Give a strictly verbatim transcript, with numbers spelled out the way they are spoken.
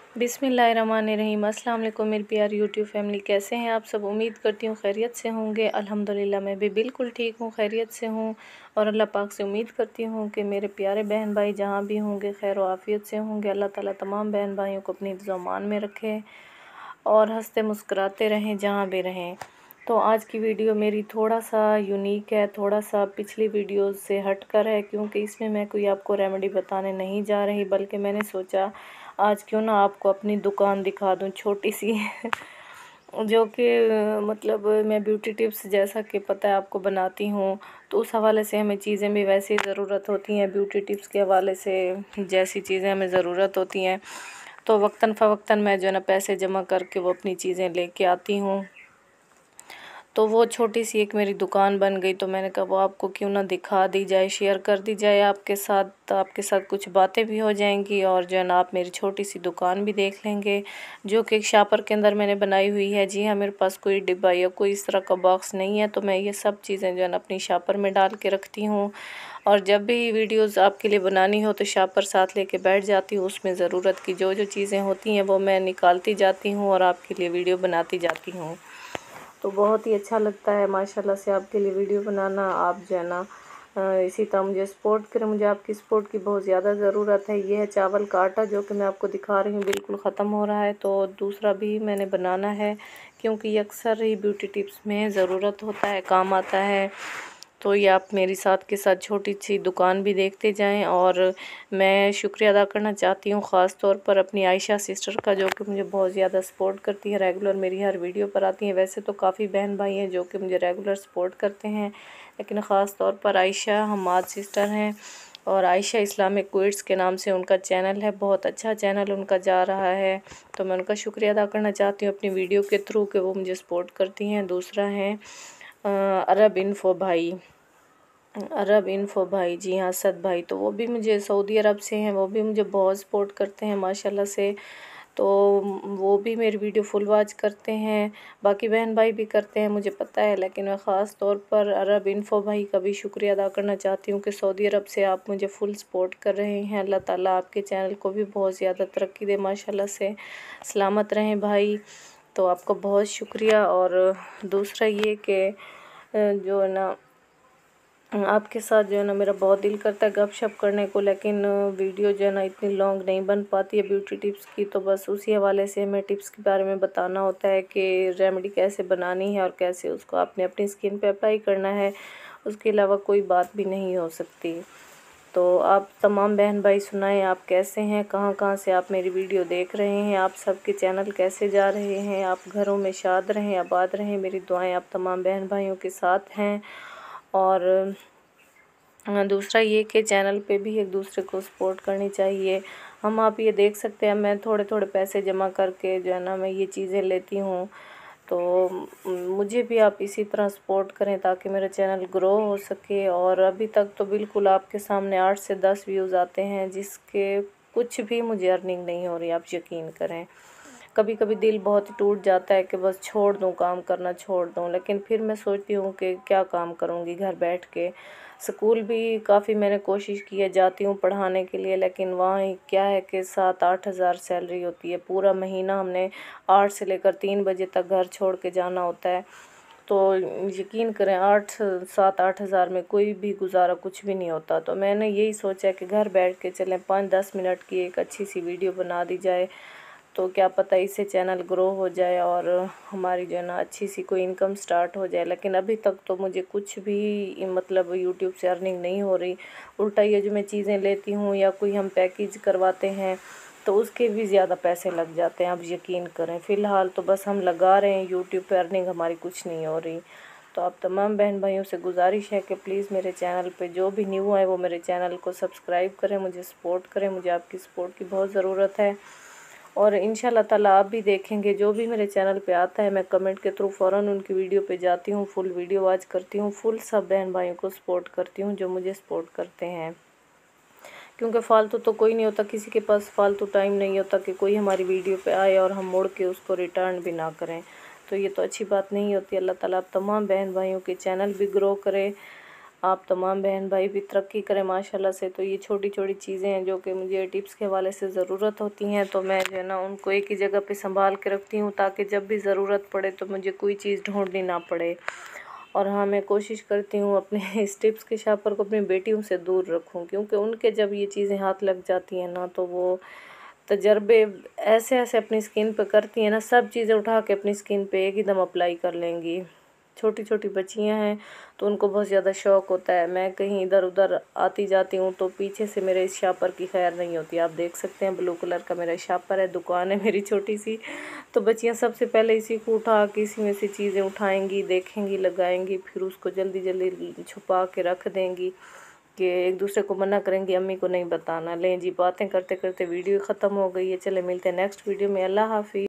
बिस्मिल्लाहिर्रहमानिर्रहीम। अस्सलाम वालेकुम मेरी प्यारी यूट्यूब फैमिली, कैसे हैं आप सब। उम्मीद करती हूँ खैरियत से होंगे। अल्हम्दुलिल्लाह मैं भी बिल्कुल ठीक हूँ, खैरियत से हूँ। और अल्लाह पाक से उम्मीद करती हूँ कि मेरे प्यारे बहन भाई जहाँ भी होंगे खैर व आफ़ियत से होंगे। अल्लाह ताला तमाम बहन भाइयों को अपनी ज़मान में रखे और हंसते मुस्कुराते रहें जहाँ भी रहें। तो आज की वीडियो मेरी थोड़ा सा यूनिक है, थोड़ा सा पिछली वीडियोस से हटकर है, क्योंकि इसमें मैं कोई आपको रेमेडी बताने नहीं जा रही, बल्कि मैंने सोचा आज क्यों ना आपको अपनी दुकान दिखा दूं छोटी सी जो कि मतलब मैं ब्यूटी टिप्स जैसा कि पता है आपको बनाती हूँ, तो उस हवाले से हमें चीज़ें भी वैसे ही ज़रूरत होती हैं। ब्यूटी टिप्स के हवाले से जैसी चीज़ें हमें ज़रूरत होती हैं, तो वक्तन फ़वक्तन मैं जो है ना पैसे जमा करके वो अपनी चीज़ें लेके आती हूँ। तो वो छोटी सी एक मेरी दुकान बन गई, तो मैंने कहा वो आपको क्यों ना दिखा दी जाए, शेयर कर दी जाए आपके साथ। तो आपके साथ कुछ बातें भी हो जाएंगी और जो है ना आप मेरी छोटी सी दुकान भी देख लेंगे, जो कि एक शापर के अंदर मैंने बनाई हुई है। जी हाँ, मेरे पास कोई डिब्बा या कोई इस तरह का बॉक्स नहीं है, तो मैं ये सब चीज़ें जो है ना अपनी शापर में डाल के रखती हूँ। और जब भी वीडियोज़ आपके लिए बनानी हो तो शापर साथ लेके बैठ जाती हूँ। उसमें ज़रूरत की जो जो चीज़ें होती हैं वो मैं निकालती जाती हूँ और आपके लिए वीडियो बनाती जाती हूँ। तो बहुत ही अच्छा लगता है माशाल्लाह से आपके लिए वीडियो बनाना। आप जो है ना इसी तरह मुझे सपोर्ट करें, मुझे आपकी सपोर्ट की बहुत ज़्यादा ज़रूरत है। ये है चावल का आटा जो कि मैं आपको दिखा रही हूँ, बिल्कुल ख़त्म हो रहा है, तो दूसरा भी मैंने बनाना है, क्योंकि ये अक्सर ही ब्यूटी टिप्स में ज़रूरत होता है, काम आता है। तो ये आप मेरी साथ के साथ छोटी सी दुकान भी देखते जाएं। और मैं शुक्रिया अदा करना चाहती हूँ ख़ास तौर पर अपनी आयशा सिस्टर का, जो कि मुझे बहुत ज़्यादा सपोर्ट करती है, रेगुलर मेरी हर वीडियो पर आती हैं। वैसे तो काफ़ी बहन भाई हैं जो कि मुझे रेगुलर सपोर्ट करते हैं, लेकिन ख़ास तौर पर आयशा हमाद सिस्टर हैं, और आयशा इस्लामिक क्विट्स के नाम से उनका चैनल है, बहुत अच्छा चैनल उनका जा रहा है। तो मैं उनका शुक्रिया अदा करना चाहती हूँ अपनी वीडियो के थ्रू कि वो मुझे सपोर्ट करती हैं। दूसरा है अरब इन्फो भाई, अरब इन्फो भाई, जी हाँ सद भाई, तो वो भी मुझे सऊदी अरब से हैं, वो भी मुझे बहुत सपोर्ट करते हैं माशाल्लाह से। तो वो भी मेरी वीडियो फुल वॉच करते हैं, बाकी बहन भाई भी करते हैं मुझे पता है, लेकिन मैं ख़ास तौर पर अरब इन्फो भाई का भी शुक्रिया अदा करना चाहती हूँ कि सऊदी अरब से आप मुझे फुल सपोर्ट कर रहे हैं। अल्लाह ताला आपके चैनल को भी बहुत ज़्यादा तरक्की दे, माशाल्लाह से सलामत रहें भाई। तो आपका बहुत शुक्रिया। और दूसरा ये कि जो है ना आपके साथ जो है ना मेरा बहुत दिल करता है गपशप करने को, लेकिन वीडियो जो है ना इतनी लॉन्ग नहीं बन पाती है ब्यूटी टिप्स की, तो बस उसी हवाले से हमें टिप्स के बारे में बताना होता है कि रेमेडी कैसे बनानी है और कैसे उसको आपने अपनी स्किन पे अप्लाई करना है, उसके अलावा कोई बात भी नहीं हो सकती। तो आप तमाम बहन भाई सुनाएं, आप कैसे हैं, कहाँ कहाँ से आप मेरी वीडियो देख रहे हैं, आप सबके चैनल कैसे जा रहे हैं, आप घरों में शाद रहें, आबाद रहें। मेरी दुआएं आप तमाम बहन भाइयों के साथ हैं। और दूसरा ये कि चैनल पे भी एक दूसरे को सपोर्ट करनी चाहिए। हम आप ये देख सकते हैं मैं थोड़े थोड़े पैसे जमा करके जो है ना मैं ये चीज़ें लेती हूँ, तो मुझे भी आप इसी तरह सपोर्ट करें ताकि मेरा चैनल ग्रो हो सके। और अभी तक तो बिल्कुल आपके सामने आठ से दस व्यूज़ आते हैं, जिसके कुछ भी मुझे अर्निंग नहीं हो रही, आप यकीन करें। कभी कभी दिल बहुत टूट जाता है कि बस छोड़ दूँ, काम करना छोड़ दूँ, लेकिन फिर मैं सोचती हूँ कि क्या काम करूँगी घर बैठ के। स्कूल भी काफ़ी मैंने कोशिश की है, जाती हूँ पढ़ाने के लिए, लेकिन वहाँ क्या है कि सात आठ हज़ार सैलरी होती है, पूरा महीना हमने आठ से लेकर तीन बजे तक घर छोड़ के जाना होता है। तो यकीन करें आठ सात आठ हज़ार में कोई भी गुजारा कुछ भी नहीं होता। तो मैंने यही सोचा कि घर बैठ के चलें पाँच दस मिनट की एक अच्छी सी वीडियो बना दी जाए, तो क्या पता इससे चैनल ग्रो हो जाए और हमारी जो है ना अच्छी सी कोई इनकम स्टार्ट हो जाए। लेकिन अभी तक तो मुझे कुछ भी मतलब यूट्यूब से अर्निंग नहीं हो रही। उल्टा ये जो मैं चीज़ें लेती हूँ या कोई हम पैकेज करवाते हैं तो उसके भी ज़्यादा पैसे लग जाते हैं, आप यकीन करें। फ़िलहाल तो बस हम लगा रहे हैं यूट्यूब पे, अर्निंग हमारी कुछ नहीं हो रही। तो आप तमाम बहन भाइयों से गुजारिश है कि प्लीज़ मेरे चैनल पे जो भी न्यू आए वो मेरे चैनल को सब्सक्राइब करें, मुझे सपोर्ट करें, मुझे आपकी सपोर्ट की बहुत ज़रूरत है। और इंशाल्लाह ताला आप भी देखेंगे जो भी मेरे चैनल पे आता है मैं कमेंट के थ्रू फ़ौरन उनकी वीडियो पे जाती हूँ, फुल वीडियो वॉच करती हूँ, फुल सब बहन भाइयों को सपोर्ट करती हूँ जो मुझे सपोर्ट करते हैं। क्योंकि फ़ालतू तो कोई नहीं होता, किसी के पास फ़ालतू टाइम नहीं होता कि कोई हमारी वीडियो पे आए और हम मुड़ के उसको रिटर्न भी ना करें, तो ये तो अच्छी बात नहीं होती। अल्लाह ताला आप तमाम बहन भाइयों के चैनल भी ग्रो करे आप तमाम बहन भाई भी तरक्की करें माशाल्लाह से। तो ये छोटी छोटी चीज़ें हैं जो कि मुझे टिप्स के हवाले से ज़रूरत होती हैं, तो मैं जो है ना उनको एक ही जगह पे संभाल के रखती हूँ ताकि जब भी ज़रूरत पड़े तो मुझे कोई चीज़ ढूंढनी ना पड़े। और हाँ, मैं कोशिश करती हूँ अपने इस टिप्स के शापर को अपनी बेटियों से दूर रखूँ, क्योंकि उनके जब ये चीज़ें हाथ लग जाती हैं ना तो वो तजर्बे ऐसे ऐसे अपनी स्किन पे करती हैं ना, सब चीज़ें उठा के अपनी स्किन पे एक ही दम अप्लाई कर लेंगी। छोटी छोटी बच्चियां हैं तो उनको बहुत ज़्यादा शौक़ होता है। मैं कहीं इधर उधर आती जाती हूँ तो पीछे से मेरे इस शापर की खैर नहीं होती। आप देख सकते हैं ब्लू कलर का मेरा शापर है, दुकान है मेरी छोटी सी। तो बच्चियां सबसे पहले इसी को उठा के इसी में से चीज़ें उठाएंगी, देखेंगी, लगाएंगी, फिर उसको जल्दी जल्दी छुपा के रख देंगी कि एक दूसरे को मना करेंगी अम्मी को नहीं बताना। लें जी, बातें करते करते वीडियो ख़त्म हो गई है। चले मिलते हैं नेक्स्ट वीडियो में। अल्लाह हाफिज़।